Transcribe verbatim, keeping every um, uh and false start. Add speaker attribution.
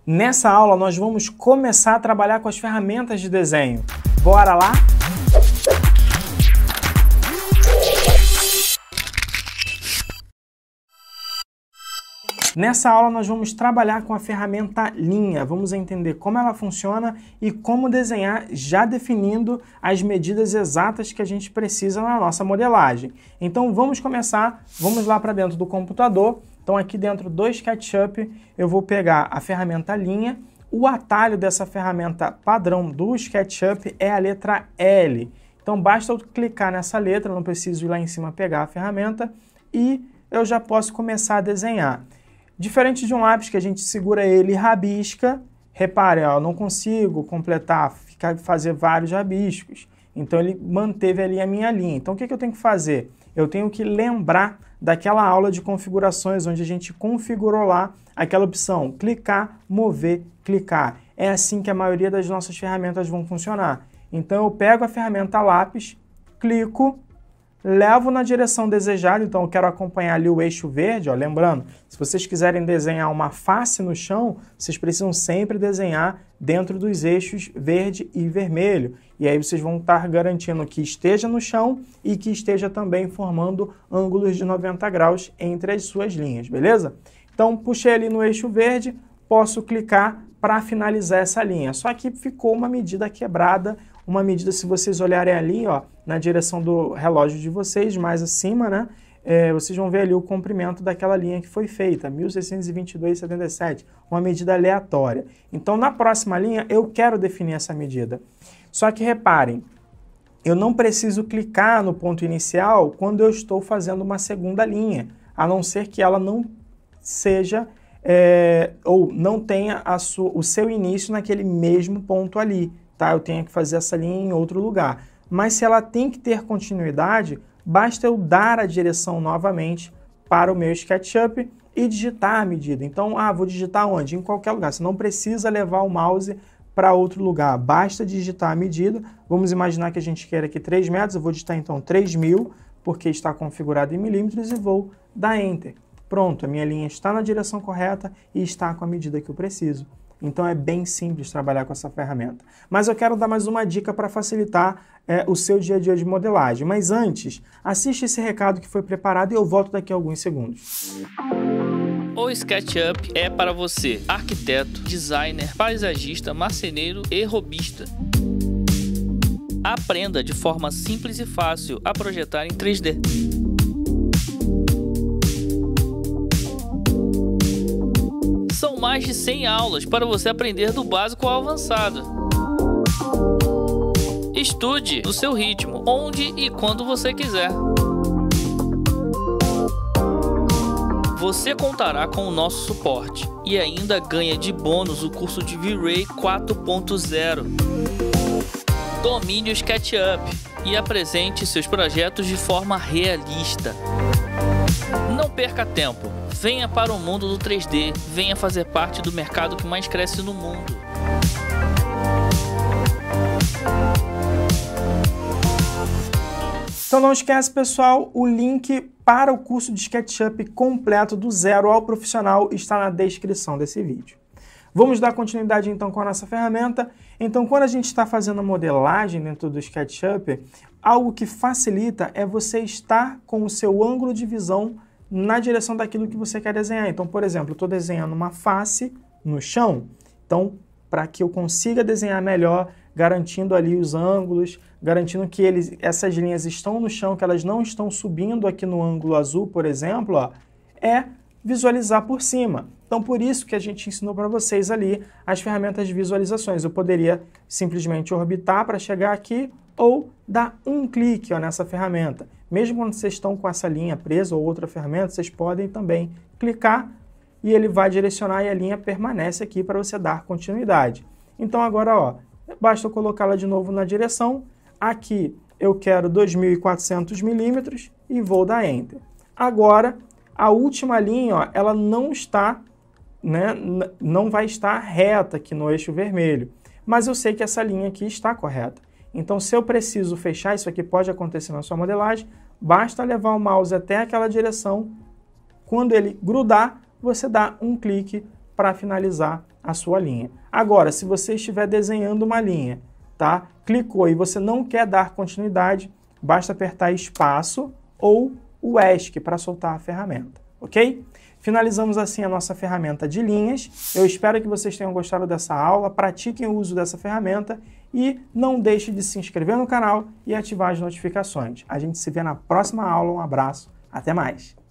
Speaker 1: Nessa aula nós vamos começar a trabalhar com as ferramentas de desenho. Bora lá? Nessa aula nós vamos trabalhar com a ferramenta linha, vamos entender como ela funciona e como desenhar já definindo as medidas exatas que a gente precisa na nossa modelagem. Então vamos começar, vamos lá para dentro do computador. Então aqui dentro do SketchUp eu vou pegar a ferramenta linha. O atalho dessa ferramenta padrão do SketchUp é a letra L. Então basta eu clicar nessa letra, não preciso ir lá em cima pegar a ferramenta e eu já posso começar a desenhar. Diferente de um lápis que a gente segura ele e rabisca, repare, ó, eu não consigo completar, ficar, fazer vários rabiscos. Então ele manteve ali a minha linha. Então o que, que eu tenho que fazer? Eu tenho que lembrar daquela aula de configurações onde a gente configurou lá aquela opção, clicar, mover, clicar. É assim que a maioria das nossas ferramentas vão funcionar. Então eu pego a ferramenta lápis, clico, levo na direção desejada, então eu quero acompanhar ali o eixo verde, ó, lembrando, se vocês quiserem desenhar uma face no chão, vocês precisam sempre desenhar dentro dos eixos verde e vermelho, e aí vocês vão estar garantindo que esteja no chão e que esteja também formando ângulos de noventa graus entre as suas linhas, beleza? Então puxei ali no eixo verde, posso clicar para finalizar essa linha, só que ficou uma medida quebrada, uma medida, se vocês olharem ali, ó, na direção do relógio de vocês, mais acima, né, é, vocês vão ver ali o comprimento daquela linha que foi feita, mil seiscentos e vinte e dois vírgula setenta e sete, uma medida aleatória. Então, na próxima linha, eu quero definir essa medida. Só que reparem, eu não preciso clicar no ponto inicial quando eu estou fazendo uma segunda linha, a não ser que ela não seja, é, ou não tenha a sua, o seu início naquele mesmo ponto ali. Tá? Eu tenho que fazer essa linha em outro lugar. Mas se ela tem que ter continuidade, basta eu dar a direção novamente para o meu SketchUp e digitar a medida. Então, ah, vou digitar onde? Em qualquer lugar. Você não precisa levar o mouse para outro lugar. Basta digitar a medida. Vamos imaginar que a gente quer aqui três metros. Eu vou digitar então três mil, porque está configurado em milímetros, e vou dar Enter. Pronto, a minha linha está na direção correta e está com a medida que eu preciso. Então é bem simples trabalhar com essa ferramenta. Mas eu quero dar mais uma dica para facilitar é, o seu dia a dia de modelagem. Mas antes, assiste esse recado que foi preparado e eu volto daqui a alguns segundos.
Speaker 2: O SketchUp é para você, arquiteto, designer, paisagista, marceneiro e robista. Aprenda de forma simples e fácil a projetar em três D. São mais de cem aulas para você aprender do básico ao avançado. Estude no seu ritmo, onde e quando você quiser. Você contará com o nosso suporte e ainda ganha de bônus o curso de V-Ray quatro ponto zero. Domine o SketchUp e apresente seus projetos de forma realista. Não perca tempo. Venha para o mundo do três D, venha fazer parte do mercado que mais cresce no mundo.
Speaker 1: Então não esquece, pessoal, o link para o curso de SketchUp completo do zero ao profissional está na descrição desse vídeo. Vamos dar continuidade então com a nossa ferramenta. Então quando a gente está fazendo a modelagem dentro do SketchUp, algo que facilita é você estar com o seu ângulo de visão na direção daquilo que você quer desenhar. Então, por exemplo, eu estou desenhando uma face no chão. Então, para que eu consiga desenhar melhor, garantindo ali os ângulos, garantindo que eles, essas linhas estão no chão, que elas não estão subindo aqui no ângulo azul, por exemplo, ó, é visualizar por cima. Então, por isso que a gente ensinou para vocês ali as ferramentas de visualizações. Eu poderia simplesmente orbitar para chegar aqui ou dar um clique ó, nessa ferramenta. Mesmo quando vocês estão com essa linha presa ou outra ferramenta, vocês podem também clicar e ele vai direcionar e a linha permanece aqui para você dar continuidade. Então agora, ó, basta eu colocá-la de novo na direção. Aqui eu quero dois mil e quatrocentos milímetros e vou dar Enter. Agora, a última linha, ó, ela não está, né, não vai estar reta aqui no eixo vermelho, mas eu sei que essa linha aqui está correta. Então, se eu preciso fechar, isso aqui pode acontecer na sua modelagem, basta levar o mouse até aquela direção. Quando ele grudar, você dá um clique para finalizar a sua linha. Agora, se você estiver desenhando uma linha, tá? Clicou e você não quer dar continuidade, basta apertar espaço ou o ESC para soltar a ferramenta, ok? Finalizamos assim a nossa ferramenta de linhas. Eu espero que vocês tenham gostado dessa aula, pratiquem o uso dessa ferramenta e não deixe de se inscrever no canal e ativar as notificações. A gente se vê na próxima aula, um abraço, até mais!